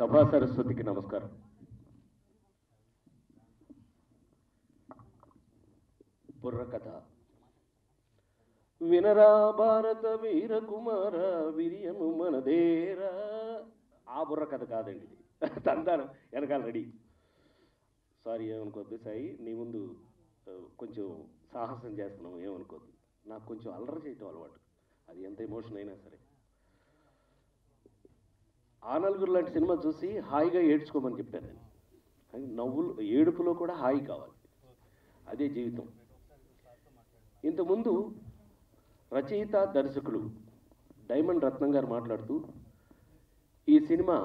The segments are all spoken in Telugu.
సభా సరస్వతికి నమస్కారం. బుర్ర కథ వినరా భారత వీర కుమార వీర్యము మనదేరా. ఆ బుర్ర కథ కాదండి ఇది. తందాను వెనకాల రెడీ. సారీ, ఏమనుకోద్దు సాయి, నీ ముందు కొంచెం సాహసం చేస్తున్నావు, ఏమనుకోద్దు. నాకు కొంచెం అల్లరి చేయటం అలవాటు, అది ఎంత ఎమోషన్ అయినా సరే. ఆ నలుగురు లాంటి సినిమా చూసి హాయిగా ఏడ్చుకోమని చెప్పాను నేను. నవ్వులు ఏడుపులో కూడా హాయి కావాలి, అదే జీవితం. ఇంతకుముందు రచయిత దర్శకులు డైమండ్ రత్నం గారు మాట్లాడుతూ ఈ సినిమా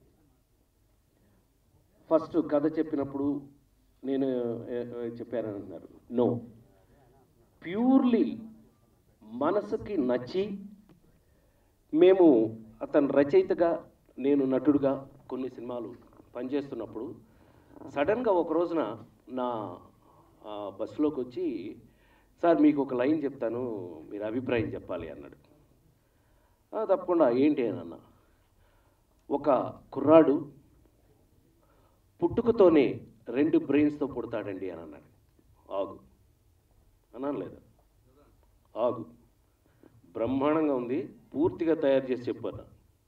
ఫస్ట్ కథ చెప్పినప్పుడు నేను చెప్పానని అంటున్నారు. నో, ప్యూర్లీ మనసుకి నచ్చి మేము అతను రచయితగా నేను నటుడుగా కొన్ని సినిమాలు పనిచేస్తున్నప్పుడు సడన్గా ఒక రోజున నా బస్సులోకి వచ్చి, సార్ మీకు ఒక లైన్ చెప్తాను, మీరు అభిప్రాయం చెప్పాలి అన్నాడు. తప్పకుండా, ఏంటి అని అన్నా. ఒక కుర్రాడు పుట్టుకతోనే 2 బ్రెయిన్స్తో పుడతాడండి అని అన్నాడు. ఆగు అన్నాను లేదా? ఆగు, బ్రహ్మాండంగా ఉంది, పూర్తిగా తయారు చేసి చెప్పాను.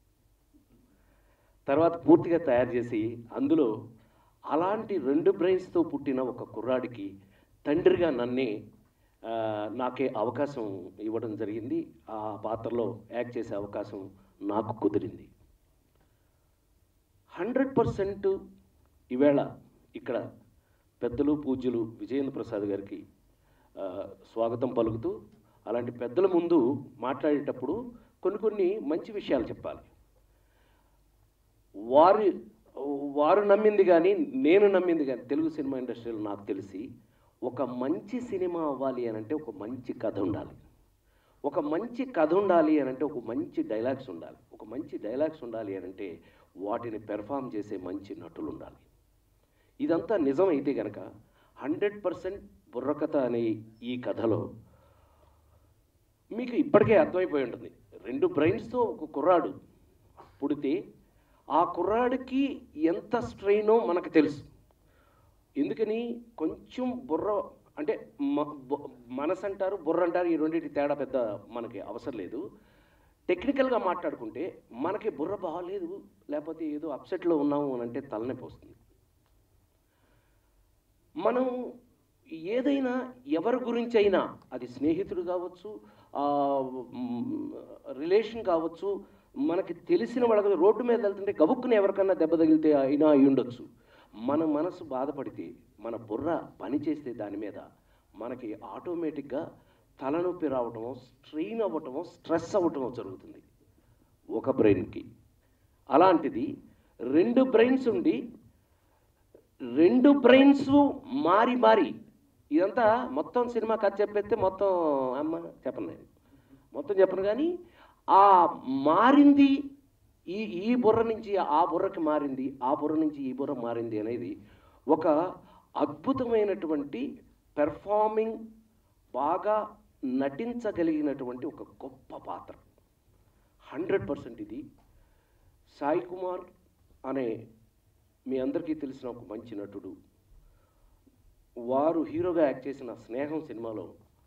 తర్వాత పూర్తిగా తయారు చేసి అందులో అలాంటి 2 బ్రెయిన్స్తో పుట్టిన ఒక కుర్రాడికి తండ్రిగా నాకే అవకాశం ఇవ్వడం జరిగింది. ఆ పాత్రలో యాక్ట్ చేసే అవకాశం నాకు కుదిరింది. 100% ఈవేళ ఇక్కడ పెద్దలు పూజ్యులు విజయేంద్ర ప్రసాద్ గారికి స్వాగతం పలుకుతూ, అలాంటి పెద్దల ముందు మాట్లాడేటప్పుడు కొన్ని మంచి విషయాలు చెప్పాలి. వారు నమ్మింది కానీ నేను నమ్మింది కానీ తెలుగు సినిమా ఇండస్ట్రీలో నాకు తెలిసి ఒక మంచి సినిమా అవ్వాలి అని అంటే ఒక మంచి కథ ఉండాలి. ఒక మంచి కథ ఉండాలి అని అంటే ఒక మంచి డైలాగ్స్ ఉండాలి. ఒక మంచి డైలాగ్స్ ఉండాలి అని అంటే వాటిని పెర్ఫామ్ చేసే మంచి నటులు ఉండాలి. ఇదంతా నిజం అయితే కనుక 100% బుర్రకథ అనే ఈ కథలో మీకు ఇప్పటికే అర్థమైపోయి ఉంటుంది. 2 బ్రెయిన్స్తో ఒక కుర్రాడు పుడితే ఆ కుర్రాడికి ఎంత స్ట్రెయినో మనకు తెలుసు. ఎందుకని కొంచెం బుర్ర అంటే మనసు అంటారు, బుర్ర అంటారు, ఈ రెండింటి తేడా పెద్ద మనకి అవసరం లేదు. టెక్నికల్గా మాట్లాడుకుంటే మనకి బుర్ర బాగాలేదు, లేకపోతే ఏదో అప్సెట్లో ఉన్నాము అని అంటే తలనొప్పి వస్తుంది. మనం ఏదైనా ఎవరి గురించి అయినా, అది స్నేహితుడు కావచ్చు, రిలేషన్ కావచ్చు, మనకి తెలిసిన వాళ్ళ రోడ్డు మీద వెళ్తుంటే గబుక్కుని ఎవరికన్నా దెబ్బ తగిలితే అయినా అయి ఉండొచ్చు. మన మనసు బాధపడితే, మన బుర్ర పని చేస్తే దాని మీద మనకి ఆటోమేటిక్గా తలనొప్పి రావటమో, స్ట్రెయిన్ అవ్వటమో, స్ట్రెస్ అవ్వటమో జరుగుతుంది ఒక బ్రెయిన్కి. అలాంటిది 2 బ్రెయిన్స్ ఉండి 2 బ్రెయిన్స్ మారి ఇదంతా మొత్తం సినిమా కథ చెప్పేస్తే మొత్తం మొత్తం చెప్పను కానీ ఆ మారింది ఈ బుర్ర నుంచి ఆ బుర్రకి మారింది, ఆ బుర్ర నుంచి ఈ బుర్ర మారింది అనేది ఒక అద్భుతమైనటువంటి పెర్ఫార్మింగ్, బాగా నటించగలిగినటువంటి ఒక గొప్ప పాత్ర. 100% ఇది సాయి కుమార్ అనే మీ అందరికీ తెలిసిన ఒక మంచి నటుడు. వారు హీరోగా యాక్ట్ చేసిన స్నేహం సినిమాలో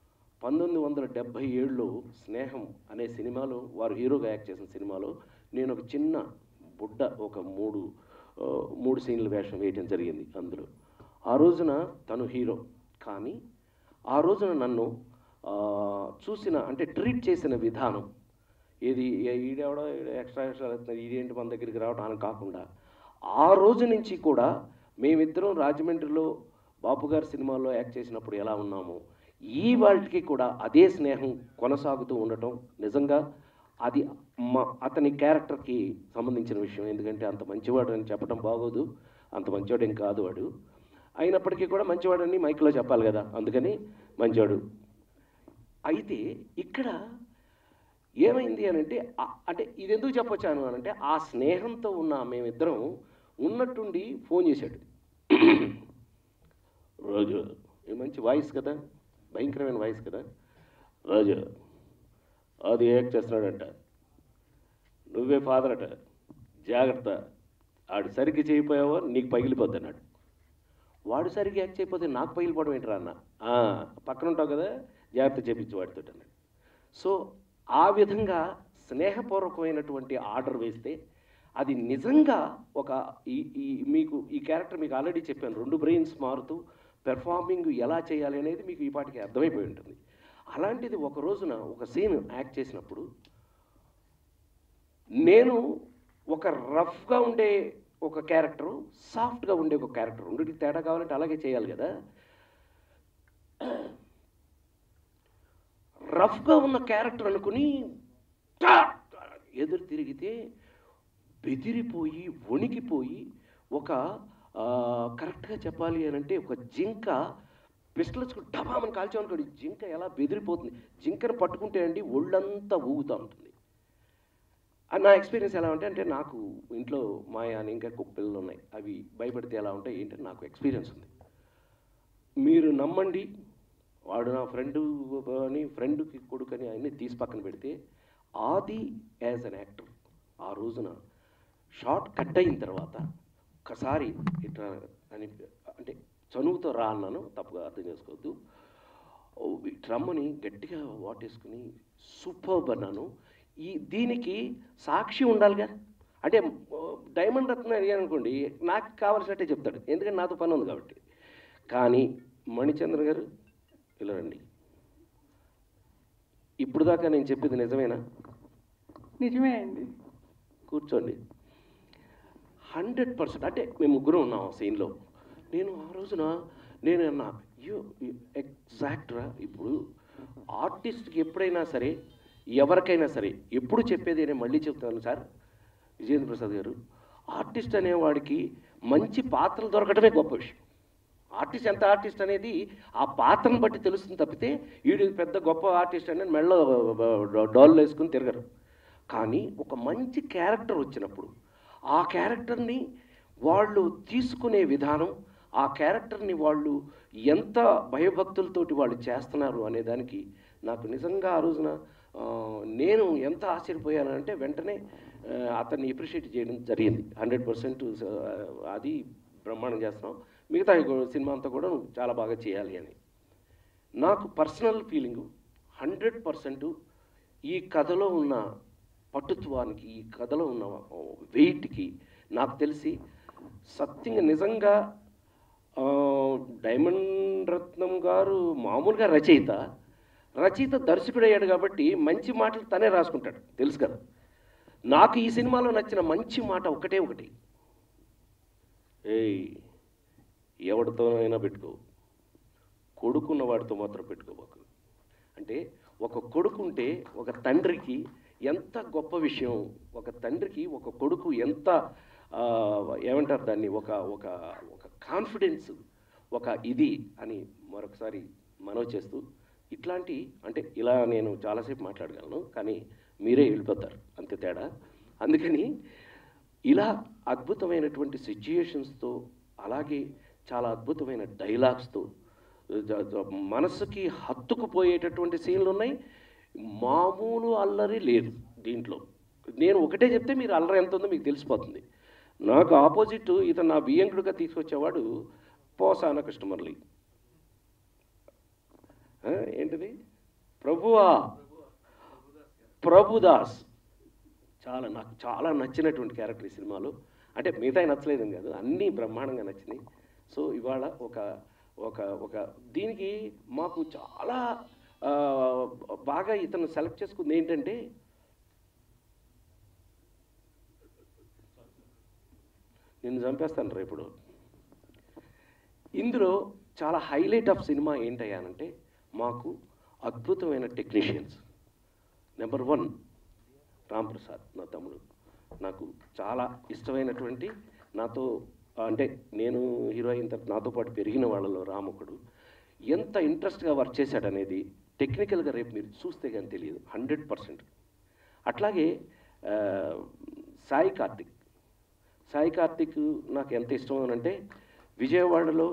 1977లో స్నేహం అనే సినిమాలో వారు హీరోగా యాక్ట్ చేసిన సినిమాలో నేను ఒక చిన్న బుడ్డ ఒక 3 సీన్ల వేషం వేయటం జరిగింది. అందులో ఆ రోజున తను హీరో, కానీ ఆ రోజున నన్ను చూసిన అంటే ట్రీట్ చేసిన విధానం, ఏది ఈడెవడో ఎక్స్ట్రా వెళ్తున్నారు, ఇదేంటి మన దగ్గరికి రావడానికి కాకుండా, ఆ రోజు నుంచి కూడా మేమిద్దరం రాజమండ్రిలో బాపు గారి సినిమాలో యాక్ట్ చేసినప్పుడు ఎలా ఉన్నామో ఈ వాళ్ళకి కూడా అదే స్నేహం కొనసాగుతూ ఉండటం నిజంగా అది అతని క్యారెక్టర్కి సంబంధించిన విషయం. ఎందుకంటే అంత మంచివాడు అని చెప్పడం బాగోదు, అంత మంచివాడు ఏం కాదు వాడు. అయినప్పటికీ కూడా మంచివాడని మైక్లో చెప్పాలి కదా, అందుకని మంచివాడు. అయితే ఇక్కడ ఏమైంది అని అంటే ఇది ఎందుకు చెప్పొచ్చాను అని అంటే, ఆ స్నేహంతో ఉన్న మేమిద్దరం ఉన్నట్టుండి ఫోన్ చేశాడు. రోజు మంచి వాయిస్ కదా, భయంకరమైన వాయిస్ కదా, రాజు అది యాక్ట్ చేస్తున్నాడంట, నువ్వే ఫాదర్ అట, జాగ్రత్త, ఆడు సరిగ్గా చేయకపోయావో నీకు పగిలిపోద్ది అన్నాడు. వాడు సరిగ్గా యాక్ట్ చేయకపోతే నాకు పగిలిపోవడం ఏంటరా అన్న. పక్కన ఉంటావు కదా, జాగ్రత్త చేపించి వాడితో అన్నాడు. సో ఆ విధంగా స్నేహపూర్వకమైనటువంటి ఆర్డర్ వేస్తే అది నిజంగా ఒక మీకు ఈ క్యారెక్టర్ మీకు ఆల్రెడీ చెప్పాను, 2 బ్రెయిన్స్ మారుతూ పెర్ఫార్మింగ్ ఎలా చేయాలి అనేది మీకు ఈ పాటికి అర్థమైపోయి ఉంటుంది. అలాంటిది ఒక రోజున ఒక సీన్ యాక్ట్ చేసినప్పుడు నేను ఒక రఫ్గా ఉండే ఒక క్యారెక్టరు, సాఫ్ట్గా ఉండే ఒక క్యారెక్టర్, రెండింటికి తేడా కావాలంటే అలాగే చేయాలి కదా. రఫ్గా ఉన్న క్యారెక్టర్ అనుకుని ఎదురు తిరిగితే బెదిరిపోయి వణికిపోయి ఒక కరెక్ట్గా చెప్పాలి అని అంటే ఒక జింక పిస్టల్స్కు డబామని కాల్చామనుకోండి, జింక ఎలా బెదిరిపోతుంది. జింకను పట్టుకుంటే అండి ఒళ్ళంతా ఊగుతూ ఉంటుంది. నా ఎక్స్పీరియన్స్ ఎలా అంటే నాకు ఇంట్లో మాయా అని ఇంకా కుక్క పిల్లలు ఉన్నాయి, అవి భయపడితే ఎలా ఉంటాయి ఏంటంటే నాకు ఎక్స్పీరియన్స్ ఉంది. మీరు నమ్మండి, వాడు నా ఫ్రెండు అని ఫ్రెండ్కి కొడుకని ఆయన్ని తీసి పక్కన పెడితే ఆది యాజ్ అన్ యాక్టర్ ఆ రోజున షార్ట్ కట్ అయిన తర్వాత ఒక్కసారి ఇట్లా అని అంటే చనువుతో రా అన్నాను, తప్పుగా అర్థం చేసుకోవద్దు. రమ్మని గట్టిగా వాటేసుకుని సూపర్బ్ అన్నాను. దీనికి సాక్షి ఉండాలిగా. అంటే డైమండ్ రత్న అడిగాను అనుకోండి, నాకు కావాల్సినట్టే చెప్తాడు, ఎందుకంటే నాతో పని ఉంది కాబట్టి. కానీ మణిచంద్ర గారు ఇలా రండి, ఇప్పుడు దాకా నేను చెప్పేది నిజమేనా? నిజమే అండి. కూర్చోండి. 100%. అంటే మేము ముగ్గురం ఉన్నాం ఆ సీన్లో. నేను ఆ రోజున నేను అన్నా, ఎగ్జాక్ట్రా. ఇప్పుడు ఆర్టిస్ట్కి ఎప్పుడైనా సరే, ఎవరికైనా సరే ఎప్పుడు చెప్పేది నేను మళ్ళీ చెప్తాను సార్ విజేంద్ర ప్రసాద్ గారు, ఆర్టిస్ట్ అనేవాడికి మంచి పాత్రలు దొరకటమే గొప్ప విషయం. ఆర్టిస్ట్ ఎంత ఆర్టిస్ట్ అనేది ఆ పాత్రను బట్టి తెలుస్తుంది తప్పితే వీడికి పెద్ద గొప్ప ఆర్టిస్ట్ అనేది మెళ్ళో డోళ్ళు వేసుకుని తిరగరు. కానీ ఒక మంచి క్యారెక్టర్ వచ్చినప్పుడు ఆ క్యారెక్టర్ని వాళ్ళు తీసుకునే విధానం, ఆ క్యారెక్టర్ని వాళ్ళు ఎంత భయభక్తులతోటి వాళ్ళు చేస్తున్నారు అనేదానికి నాకు నిజంగా ఆ రోజున నేను ఎంత ఆశ్చర్యపోయానంటే వెంటనే అతన్ని అప్రిషియేట్ చేయడం జరిగింది. 100% అది బ్రహ్మాండం చేస్తున్నాం, మిగతా సినిమా అంతా కూడా నువ్వు చాలా బాగా చేయాలి అని. నాకు పర్సనల్ ఫీలింగు 100% ఈ కథలో ఉన్న పటుత్వానికి, ఈ కథలో ఉన్న వెయిట్కి నాకు తెలిసి సత్యంగా నిజంగా డైమండ్ రత్నం గారు మామూలుగా రచయిత దర్శకుడయ్యాడు కాబట్టి మంచి మాటలు తనే రాసుకుంటాడు, తెలుసు కదా. నాకు ఈ సినిమాలో నచ్చిన మంచి మాట ఒకటి, ఏయ్ ఎవరితోనైనా పెట్టుకో, కొడుకున్న వాడితో మాత్రం పెట్టుకోబాకు. అంటే ఒక కొడుకుంటే ఒక తండ్రికి ఎంత గొప్ప విషయం, ఒక తండ్రికి ఒక కొడుకు ఎంత ఏమంటారు దాన్ని, ఒక ఒక ఒక కాన్ఫిడెన్స్, ఒక ఇది అని మరొకసారి మనవి చేస్తూ, ఇట్లాంటి అంటే ఇలా నేను చాలాసేపు మాట్లాడగలను కానీ మీరే వెళ్ళిపోతారు అంతే తేడా. అందుకని ఇలా అద్భుతమైనటువంటి సిచ్యుయేషన్స్తో, అలాగే చాలా అద్భుతమైన డైలాగ్స్తో, మనసుకి హత్తుకుపోయేటటువంటి సీన్లు ఉన్నాయి. మామూలు అల్లరి లేదు దీంట్లో. నేను ఒకటే చెప్తే మీరు అల్లరి ఎంత ఉందో మీకు తెలిసిపోతుంది. నాకు ఆపోజిట్ ఇతను నా బియ్యంకుడుగా తీసుకొచ్చేవాడు పోసాన కృష్ణమురళి. ఏంటిది ప్రభుదాస్. నాకు చాలా నచ్చినటువంటి క్యారెక్టర్ ఈ సినిమాలో. అంటే మిగతా నచ్చలేదని కాదు, అన్నీ బ్రహ్మాండంగా నచ్చినాయి. సో ఇవాళ ఒక ఒక ఒక దీనికి మాకు చాలా బాగా ఇతను సెలెక్ట్ చేసుకుంది ఏంటంటే, నేను చంపేస్తాను రేపుడు. ఇందులో చాలా హైలైట్ ఆఫ్ సినిమా ఏంటయ్యానంటే, మాకు అద్భుతమైన టెక్నీషియన్స్. నెంబర్ 1 రాంప్రసాద్ నా తమ్ముడు, నాకు చాలా ఇష్టమైనటువంటి, నాతో అంటే నేను హీరో అయిన తర్వాత నాతో పాటు పెరిగిన వాళ్ళలో రామొకడు. ఎంత ఇంట్రెస్ట్గా వర్క్ చేశాడనేది టెక్నికల్గా రేపు మీరు చూస్తే కానీ తెలియదు 100%. అట్లాగే సాయి కార్తిక్ నాకు ఎంత ఇష్టం అంటే, విజయవాడలో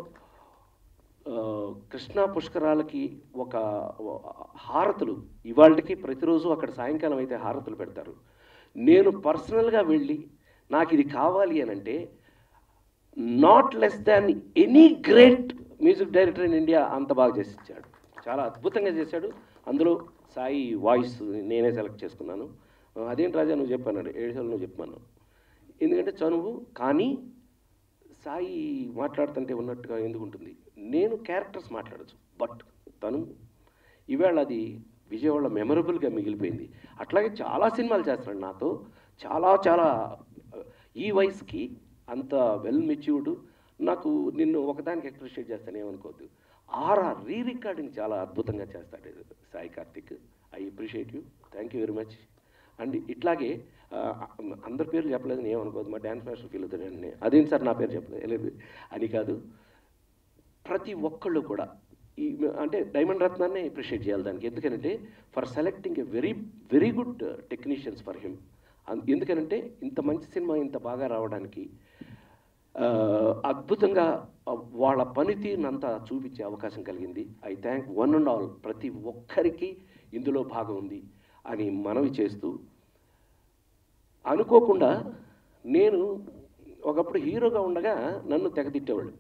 కృష్ణా పుష్కరాలకి ఒక హారతులు ఇవాళకి ప్రతిరోజు అక్కడ సాయంకాలం అయితే హారతులు పెడతారు. నేను పర్సనల్గా వెళ్ళి నాకు ఇది కావాలి అని అంటే not less than any great music director in India అంత బాగా చేసి ఇచ్చాడు. చాలా అద్భుతంగా చేశాడు. అందులో సాయి వాయిస్ నేనే సెలెక్ట్ చేసుకున్నాను. అదేంటి రాజా నువ్వు చెప్పాను, 7 సార్లు నువ్వు చెప్పాను. ఎందుకంటే చనువు, కానీ సాయి మాట్లాడుతుంటే ఉన్నట్టుగా ఎందుకు ఉంటుంది. నేను క్యారెక్టర్స్ మాట్లాడచ్చు, బట్ తను ఈవేళ అది విజయవాడ మెమరబుల్గా మిగిలిపోయింది. అట్లాగే చాలా సినిమాలు చేస్తున్నాడు నాతో. చాలా చాలా ఈ వయసుకి అంత వెల్ మెచ్యూర్డ్. నాకు నిన్ను ఒకదానికి అప్రిషియేట్ చేస్తాను, ఏమనుకోవద్దు. ఆర్ఆర్ రీ రికార్డింగ్ చాలా అద్భుతంగా చేస్తాడు Sai Karthik. I appreciate you, thank you very much. And ఇట్లాగే అందరి పేర్లు చెప్పలేదని ఏమనుకోవద్దు, మా డ్యాన్స్ మాస్టర్ ఫీల్ అవుతాడు. అదేంటి సార్ నా పేరు చెప్పలేదు అని కాదు, ప్రతి ఒక్కళ్ళు కూడా ఈ అంటే డైమండ్ రత్నాన్ని అప్రిషియేట్ చేయాలి దానికి. ఎందుకంటే for selecting a very very good technicians for him. ఎందుకనంటే ఇంత మంచి సినిమా ఇంత బాగా రావడానికి అద్భుతంగా వాళ్ళ పనితీరునంతా చూపించే అవకాశం కలిగింది. I thank one and all, ప్రతి ఒక్కరికి ఇందులో భాగం ఉంది అని మనవి చేస్తూ, అనుకోకుండా నేను ఒకప్పుడు హీరోగా ఉండగా నన్ను తెగతిట్టేవాళ్ళు.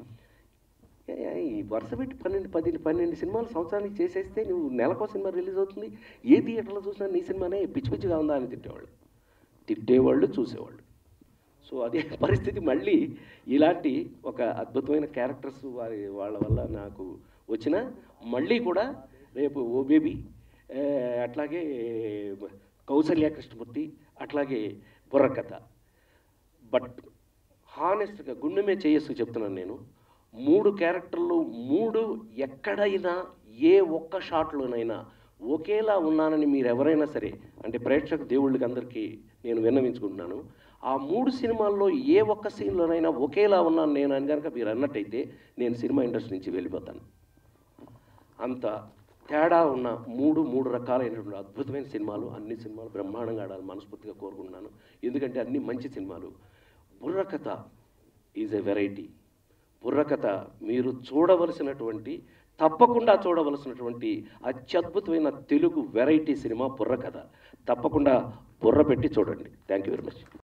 ఈ వరుస పెట్టి 12 సినిమాలు సంవత్సరానికి చేసేస్తే నువ్వు నెలకో సినిమా రిలీజ్ అవుతుంది, ఏ థియేటర్లో చూసినా నీ సినిమానే పిచ్చి పిచ్చిగా ఉందా అని తిట్టేవాళ్ళు చూసేవాళ్ళు. సో అదే పరిస్థితి మళ్ళీ ఇలాంటి ఒక అద్భుతమైన క్యారెక్టర్స్ వాళ్ళ వల్ల నాకు వచ్చిన, మళ్ళీ కూడా రేపు ఓ బేబీ, అట్లాగే కౌసల్య కృష్ణమూర్తి, అట్లాగే బుర్ర కథ. బట్ హానెస్ట్గా గుండెమే చేయస్సు చెప్తున్నాను నేను, 3 క్యారెక్టర్లు 3 ఎక్కడైనా ఏ ఒక్క షాట్లోనైనా ఒకేలా ఉన్నానని మీరు ఎవరైనా సరే, అంటే ప్రేక్షక దేవుళ్ళకి అందరికీ నేను విన్నవించుకుంటున్నాను, ఆ 3 సినిమాల్లో ఏ ఒక్క సీన్లోనైనా ఒకేలా ఉన్నాను నేను అని కనుక మీరు అన్నట్టయితే నేను సినిమా ఇండస్ట్రీ నుంచి వెళ్ళిపోతాను. అంత తేడా ఉన్న 3 రకాలైనటువంటి అద్భుతమైన సినిమాలు. అన్ని సినిమాలు బ్రహ్మాండంగా ఆడాలి మనస్ఫూర్తిగా కోరుకుంటున్నాను, ఎందుకంటే అన్ని మంచి సినిమాలు. బుర్ర కథ ఈజ్ ఎ వెరైటీ. బుర్ర కథ మీరు తప్పకుండా చూడవలసినటువంటి అత్యద్భుతమైన తెలుగు వెరైటీ సినిమా బుర్ర కథ. తప్పకుండా బుర్ర పెట్టి చూడండి. Thank you very much.